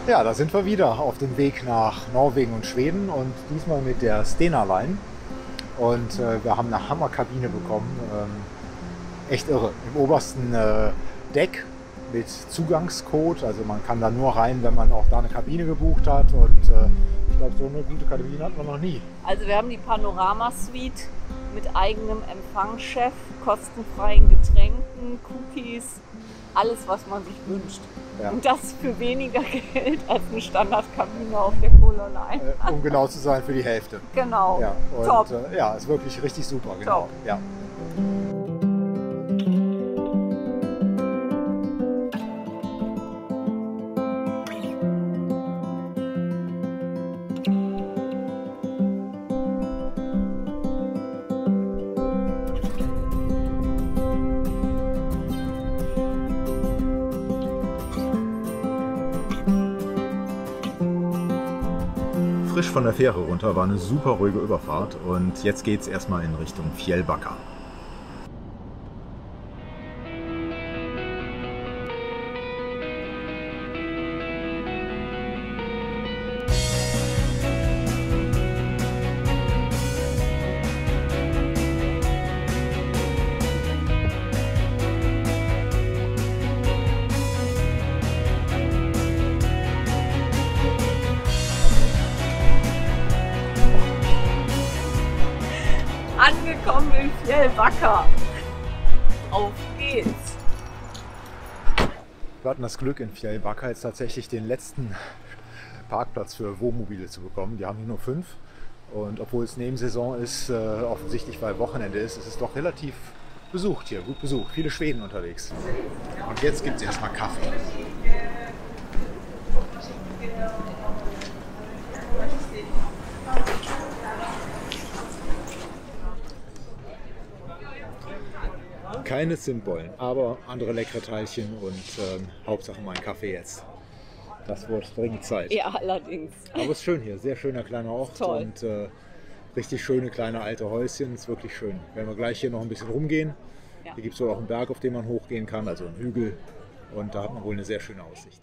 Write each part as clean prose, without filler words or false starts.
Ja, da sind wir wieder auf dem Weg nach Norwegen und Schweden und diesmal mit der Stena Line. Und wir haben eine Hammerkabine bekommen. Echt irre. Im obersten Deck mit Zugangscode. Also man kann da nur rein, wenn man auch da eine Kabine gebucht hat. Und ich glaube, so eine gute Kabine hatten wir noch nie. Also wir haben die Panorama-Suite mit eigenem Empfangschef, kostenfreien Getränken, Cookies, alles, was man sich wünscht. Ja. Und das für weniger Geld als eine Standardkabine auf der Polar Line. Um genau zu sein, für die Hälfte. Genau. Ja, und, Top. Ja, ist wirklich richtig super. Genau. Top. Ja. Frisch von der Fähre runter, war eine super ruhige Überfahrt und jetzt geht es erstmal in Richtung Fjällbacka. Angekommen in Fjällbacka. Auf geht's. Wir hatten das Glück, in Fjällbacka jetzt tatsächlich den letzten Parkplatz für Wohnmobile zu bekommen. Die haben hier nur 5. Und obwohl es Nebensaison ist, offensichtlich weil Wochenende ist, ist es doch relativ besucht hier, gut besucht. Viele Schweden unterwegs. Und jetzt gibt es erstmal Kaffee. Keine Zimtbollen, aber andere leckere Teilchen und Hauptsache mein Kaffee jetzt. Das wird dringend Zeit. Ja, allerdings. Aber es ist schön hier, sehr schöner kleiner Ort Toll. und richtig schöne kleine alte Häuschen, ist wirklich schön. Werden wir gleich hier noch ein bisschen rumgehen. Ja. Hier gibt es wohl auch einen Berg, auf den man hochgehen kann, also einen Hügel, und da hat man wohl eine sehr schöne Aussicht.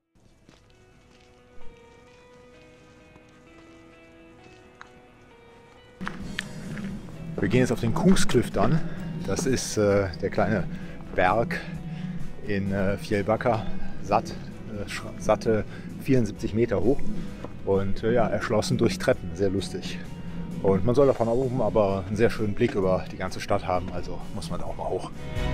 Wir gehen jetzt auf den Kungsklüft dann. Das ist der kleine Berg in Fjällbacka, satte 74 Meter hoch und ja, erschlossen durch Treppen, sehr lustig. Und man soll da von oben aber einen sehr schönen Blick über die ganze Stadt haben, also muss man da auch mal hoch.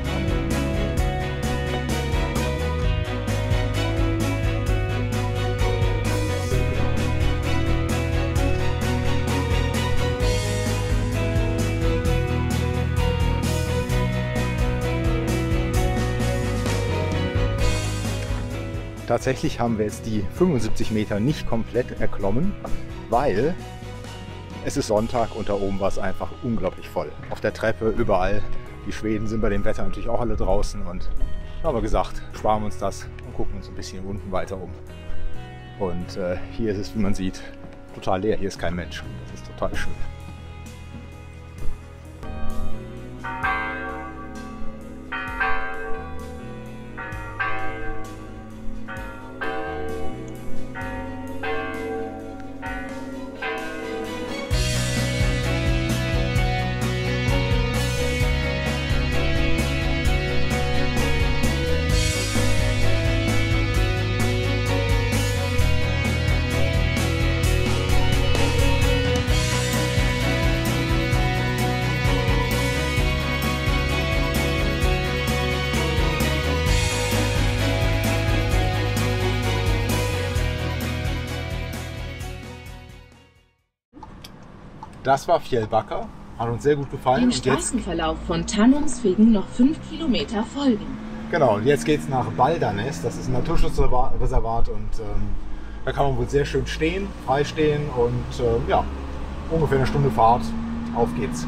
Tatsächlich haben wir jetzt die 75 Meter nicht komplett erklommen, weil es ist Sonntag und da oben war es einfach unglaublich voll. Auf der Treppe, überall. Die Schweden sind bei dem Wetter natürlich auch alle draußen und da haben wir gesagt, sparen wir uns das und gucken uns ein bisschen unten weiter um. Und hier ist es, wie man sieht, total leer. Hier ist kein Mensch. Das ist total schön. Das war Fjällbacka, hat uns sehr gut gefallen. Dem Und jetzt, Straßenverlauf von Tanumswegen noch 5 Kilometer folgen. genau, und jetzt geht es nach Baldanes, das ist ein Naturschutzreservat und da kann man wohl sehr schön stehen, frei stehen und ja, ungefähr eine Stunde Fahrt, auf geht's.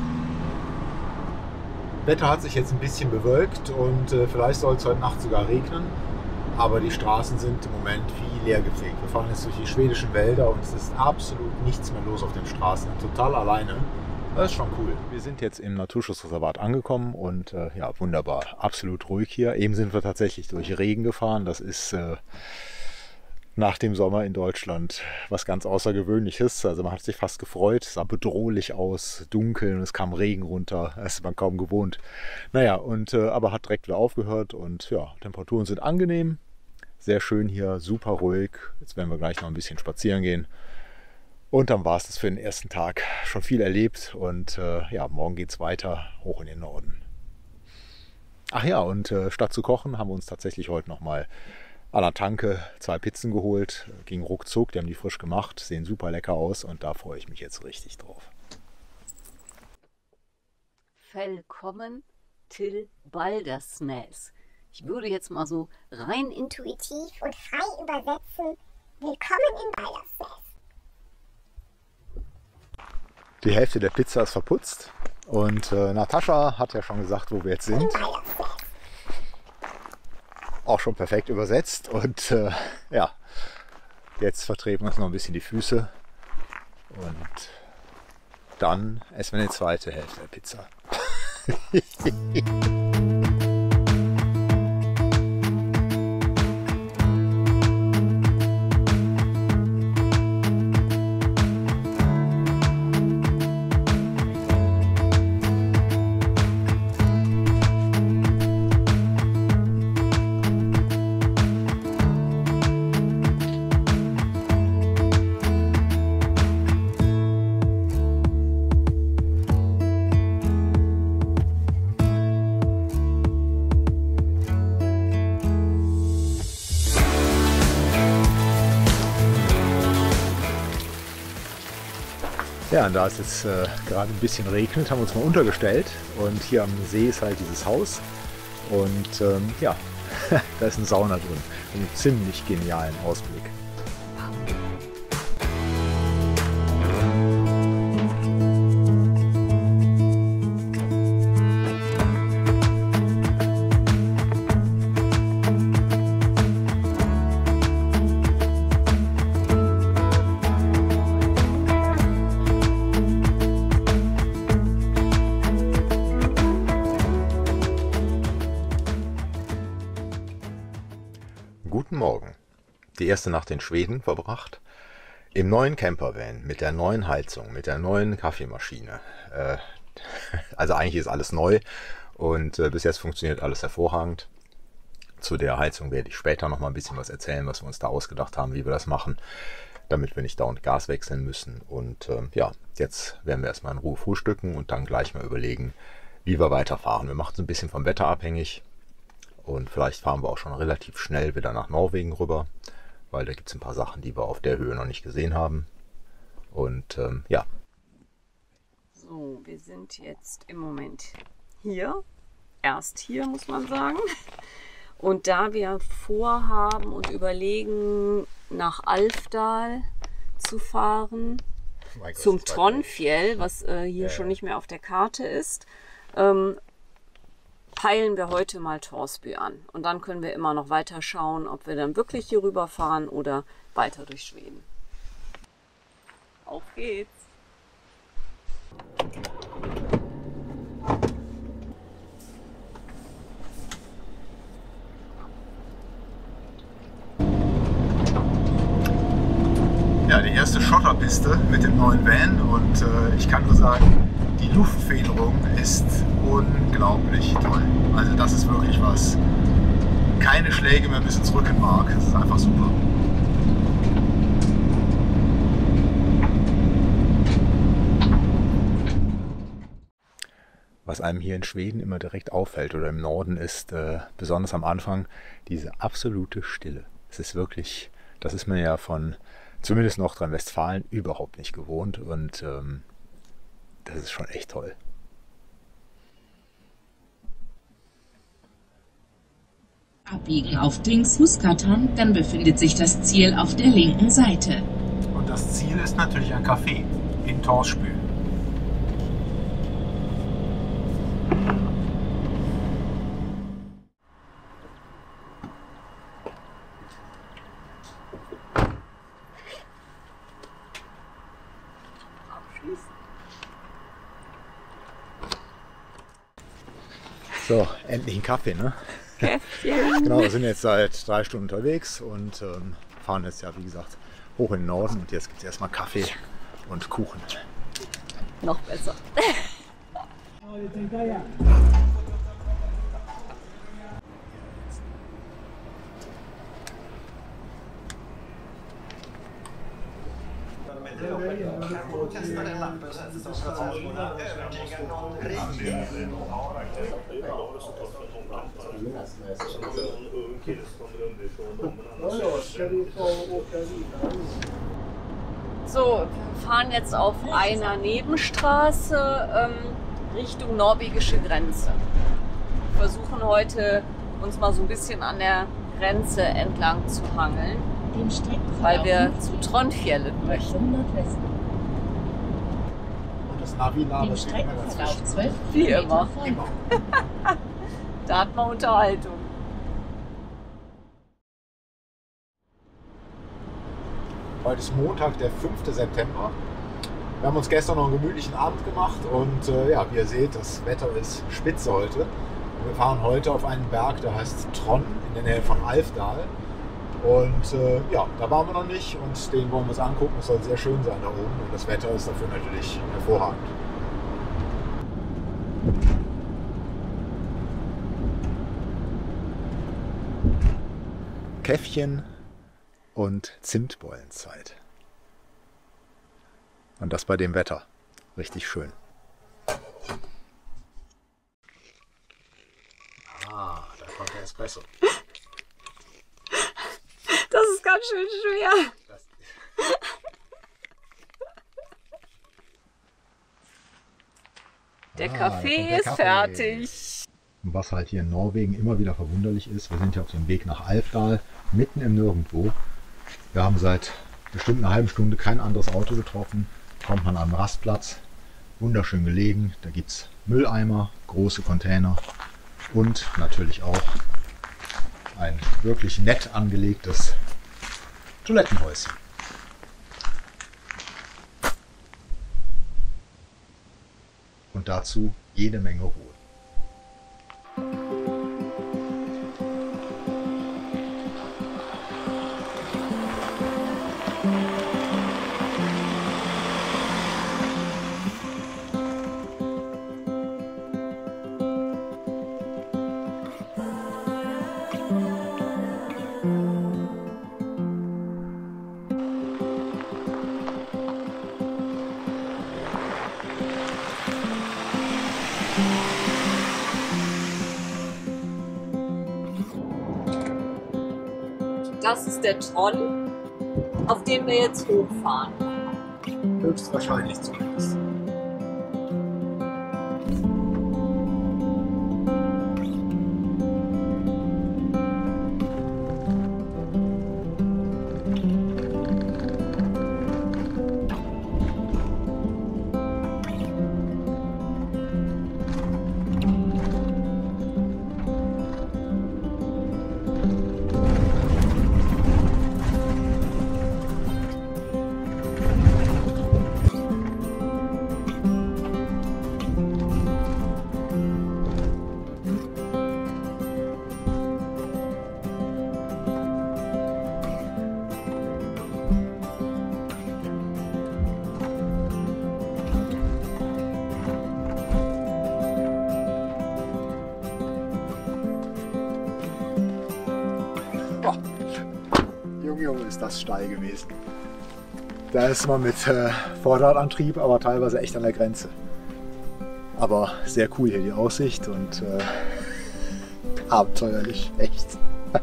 Wetter hat sich jetzt ein bisschen bewölkt und vielleicht soll es heute Nacht sogar regnen, aber die Straßen sind im Moment wie leer gefegt. Wir fahren jetzt durch die schwedischen Wälder und es ist absolut nichts mehr los auf den Straßen, total alleine. Das ist schon cool. Wir sind jetzt im Naturschutzreservat angekommen und ja, wunderbar, absolut ruhig hier. Eben sind wir tatsächlich durch Regen gefahren. Das ist nach dem Sommer in Deutschland was ganz Außergewöhnliches. Also man hat sich fast gefreut, es sah bedrohlich aus, dunkel und es kam Regen runter, das ist man kaum gewohnt. Naja, aber hat direkt wieder aufgehört und ja, Temperaturen sind angenehm, sehr schön hier, super ruhig. Jetzt werden wir gleich noch ein bisschen spazieren gehen. Und dann war es das für den ersten Tag. Schon viel erlebt und ja, morgen geht es weiter hoch in den Norden. Ach ja, und statt zu kochen haben wir uns tatsächlich heute nochmal an der Tanke 2 Pizzen geholt. Ging ruckzuck, die haben die frisch gemacht, sehen super lecker aus und da freue ich mich jetzt richtig drauf. Willkommen till Baldersnäs. Ich würde jetzt mal so rein intuitiv und frei übersetzen. Willkommen in Baldersnäs. Die Hälfte der Pizza ist verputzt und Natascha hat ja schon gesagt, wo wir jetzt sind. Auch schon perfekt übersetzt und ja, jetzt vertreten wir uns noch ein bisschen die Füße und dann essen wir die zweite Hälfte der Pizza. Ja, und da es jetzt gerade ein bisschen regnet, haben wir uns mal untergestellt und hier am See ist halt dieses Haus und ja, da ist eine Sauna drin, einen ziemlich genialen Ausblick. Guten Morgen. Die erste Nacht in Schweden verbracht. Im neuen Campervan, mit der neuen Heizung, mit der neuen Kaffeemaschine. Also eigentlich ist alles neu und bis jetzt funktioniert alles hervorragend. Zu der Heizung werde ich später noch mal ein bisschen was erzählen, was wir uns da ausgedacht haben, wie wir das machen, damit wir nicht dauernd Gas wechseln müssen. Und ja, jetzt werden wir erstmal in Ruhe frühstücken und dann gleich mal überlegen, wie wir weiterfahren. Wir machen es ein bisschen vom Wetter abhängig. Und vielleicht fahren wir auch schon relativ schnell wieder nach Norwegen rüber, weil da gibt es ein paar Sachen, die wir auf der Höhe noch nicht gesehen haben. Und ja. So, wir sind jetzt im Moment hier. Erst hier, muss man sagen. Und da wir vorhaben und überlegen, nach Alfdal zu fahren, zum Tronfjell, was hier schon nicht mehr auf der Karte ist, peilen wir heute mal Torsby an. Und dann können wir immer noch weiter schauen, ob wir dann wirklich hier rüber fahren oder weiter durch Schweden. Auf geht's! Ja, die erste Schotterpiste mit dem neuen Van und ich kann nur sagen, die Luftfederung ist unglaublich toll. Also das ist wirklich was. Keine Schläge mehr bis ins Rückenmark. Das ist einfach super. Was einem hier in Schweden immer direkt auffällt oder im Norden ist, besonders am Anfang, diese absolute Stille. Es ist wirklich, das ist man ja von zumindest Nordrhein-Westfalen überhaupt nicht gewohnt und das ist schon echt toll. Abbiegen auf Dringshusgatan, dann befindet sich das Ziel auf der linken Seite. Und das Ziel ist natürlich ein Café in Torsby. So, endlich ein Kaffee, ne? Käffchen. Genau, wir sind jetzt seit 3 Stunden unterwegs und fahren jetzt ja, wie gesagt, hoch in den Norden und jetzt gibt es erstmal Kaffee und Kuchen. Noch besser. So, wir fahren jetzt auf einer Nebenstraße Richtung norwegische Grenze. Wir versuchen heute uns mal so ein bisschen an der Grenze entlang zu hangeln, weil wir zu Trondfjellet möchten. Und das Navi Den Streckenverlauf 12 Wie Kilometer immer. folgen. Da hat man Unterhaltung. Heute ist Montag, der 5. September. Wir haben uns gestern noch einen gemütlichen Abend gemacht und ja, wie ihr seht, das Wetter ist spitze heute. Wir fahren heute auf einen Berg, der heißt Tronn, in der Nähe von Alvdal. Und ja, da waren wir noch nicht und den wollen wir uns angucken. Es soll sehr schön sein da oben und das Wetter ist dafür natürlich hervorragend. Käffchen und Zimtbeulenzeit. Und das bei dem Wetter. Richtig schön. Ah, da kommt der Espresso. Das ist ganz schön schwer. Der Kaffee ist fertig. Was halt hier in Norwegen immer wieder verwunderlich ist, wir sind ja auf dem Weg nach Alvdal, mitten im Nirgendwo. Wir haben seit bestimmt einer halben Stunde kein anderes Auto getroffen. Kommt man am Rastplatz, wunderschön gelegen. Da gibt es Mülleimer, große Container und natürlich auch ein wirklich nett angelegtes Toilettenhäuschen. Und dazu jede Menge Ruhe. Das ist der Tronn, auf dem wir jetzt hochfahren. Höchstwahrscheinlich zumindest. Junge, ist das steil gewesen. Da ist man mit Vorderradantrieb, aber teilweise echt an der Grenze. Aber sehr cool hier die Aussicht und abenteuerlich, echt.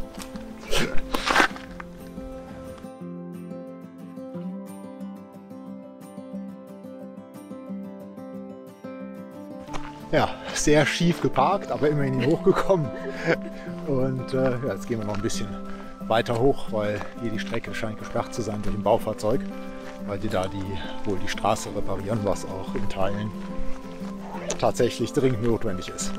Ja, sehr schief geparkt, aber immerhin hochgekommen. Und ja, jetzt gehen wir noch ein bisschen weiter hoch, weil hier die Strecke scheint gesperrt zu sein durch ein Baufahrzeug, weil die da wohl die Straße reparieren, was auch in Teilen tatsächlich dringend notwendig ist.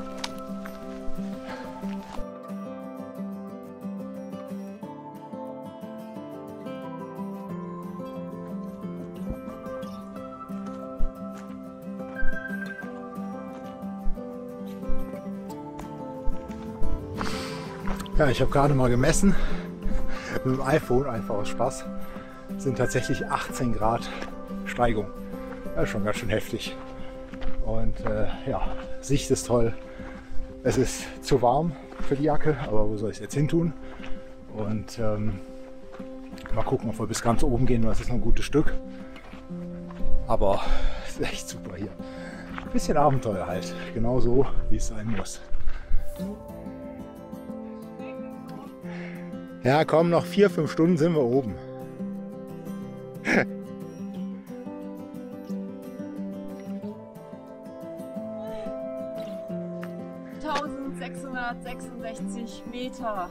Ja, ich habe gerade mal gemessen. mit dem iPhone, einfach aus Spaß, sind tatsächlich 18 Grad Steigung. Das ist schon ganz schön heftig. Und ja, Sicht ist toll. Es ist zu warm für die Jacke, aber wo soll ich es jetzt hin tun? Und mal gucken, ob wir bis ganz oben gehen, weil es ist noch ein gutes Stück. Aber es ist echt super hier. Ein bisschen Abenteuer halt, genauso wie es sein muss. Ja, komm, noch 4-5 Stunden sind wir oben. 1666 Meter.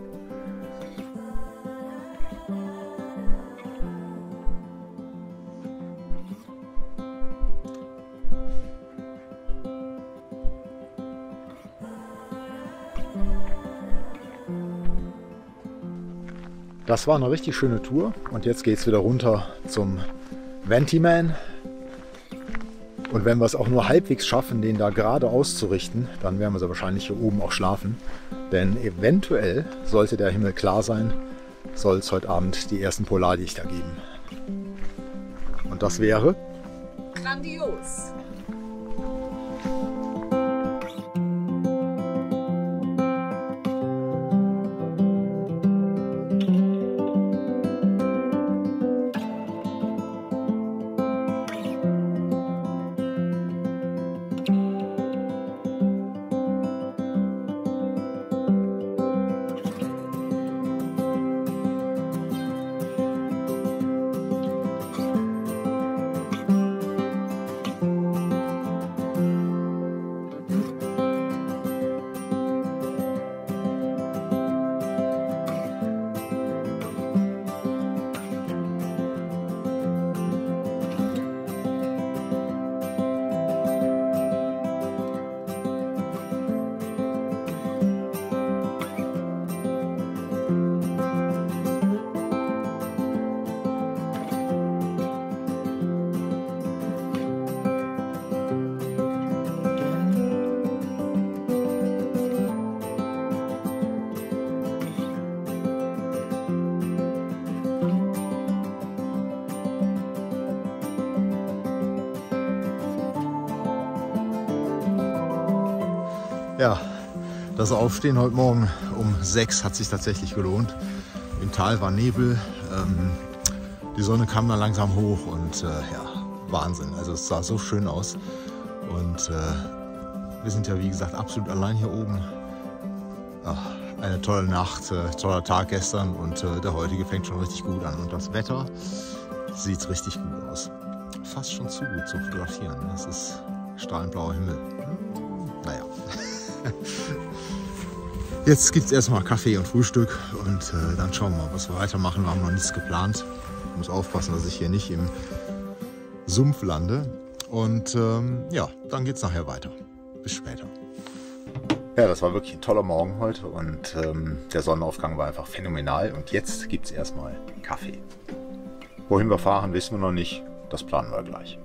Das war eine richtig schöne Tour und jetzt geht es wieder runter zum Ventiman. Und wenn wir es auch nur halbwegs schaffen, den da gerade auszurichten, dann werden wir sehr wahrscheinlich hier oben auch schlafen. Denn eventuell, sollte der Himmel klar sein, soll es heute Abend die ersten Polarlichter geben. Und das wäre Grandios! Ja, das Aufstehen heute Morgen um 6 hat sich tatsächlich gelohnt. Im Tal war Nebel, die Sonne kam dann langsam hoch und ja, Wahnsinn. Also es sah so schön aus und wir sind ja wie gesagt absolut allein hier oben. Ach, eine tolle Nacht, toller Tag gestern und der heutige fängt schon richtig gut an und das Wetter sieht richtig gut aus. Fast schon zu gut zum Fotografieren. Das ist strahlend blauer Himmel. Naja. Jetzt gibt es erstmal Kaffee und Frühstück und dann schauen wir mal, was wir weitermachen. Wir haben noch nichts geplant. Ich muss aufpassen, dass ich hier nicht im Sumpf lande. Und ja, dann geht es nachher weiter. Bis später. Ja, das war wirklich ein toller Morgen heute und der Sonnenaufgang war einfach phänomenal. Und jetzt gibt es erstmal Kaffee. Wohin wir fahren, wissen wir noch nicht. Das planen wir gleich.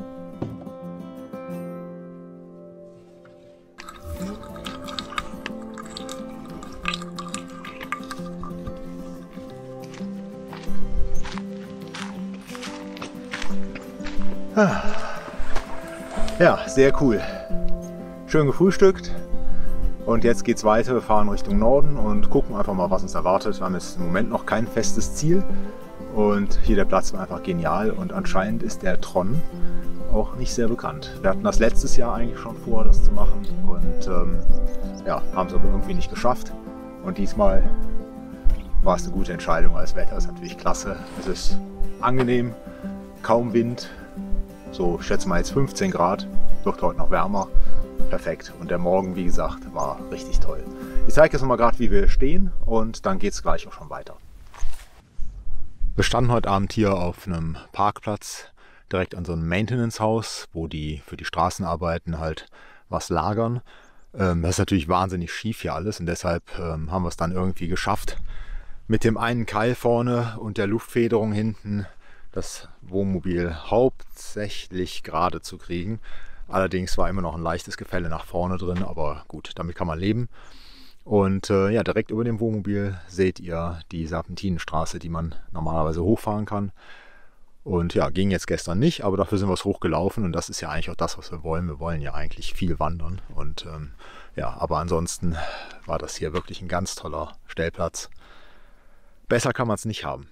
Ja, sehr cool. Schön gefrühstückt und jetzt geht's weiter. Wir fahren Richtung Norden und gucken einfach mal, was uns erwartet. Wir haben jetzt im Moment noch kein festes Ziel und hier der Platz war einfach genial und anscheinend ist der Tron auch nicht sehr bekannt. Wir hatten das letztes Jahr eigentlich schon vor, das zu machen und ja, haben es aber irgendwie nicht geschafft und diesmal war es eine gute Entscheidung, weil das Wetter ist natürlich klasse. Es ist angenehm, kaum Wind. So, ich schätze mal jetzt 15 Grad, wird heute noch wärmer. Perfekt. Und der Morgen, wie gesagt, war richtig toll. Ich zeige jetzt noch mal gerade, wie wir stehen und dann geht es gleich auch schon weiter. Wir standen heute Abend hier auf einem Parkplatz, direkt an so einem Maintenance-Haus, wo die für die Straßenarbeiten halt was lagern. Das ist natürlich wahnsinnig schief hier alles und deshalb haben wir es dann irgendwie geschafft, mit dem einen Keil vorne und der Luftfederung hinten das Wohnmobil hauptsächlich gerade zu kriegen. Allerdings war immer noch ein leichtes Gefälle nach vorne drin, aber gut, damit kann man leben. Und ja, direkt über dem Wohnmobil seht ihr die Serpentinenstraße, die man normalerweise hochfahren kann. Und ja, ging jetzt gestern nicht, aber dafür sind wir es hochgelaufen und das ist ja eigentlich auch das, was wir wollen. Wir wollen ja eigentlich viel wandern und ja, aber ansonsten war das hier wirklich ein ganz toller Stellplatz. Besser kann man es nicht haben.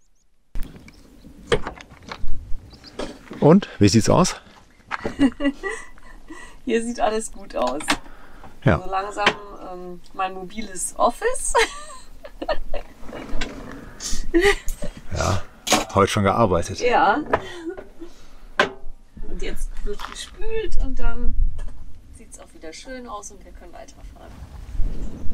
Und, wie sieht's aus? Hier sieht alles gut aus. Ja. So langsam mein mobiles Office. Ja, heute schon gearbeitet. Ja. Und jetzt wird gespült und dann sieht es auch wieder schön aus und wir können weiterfahren.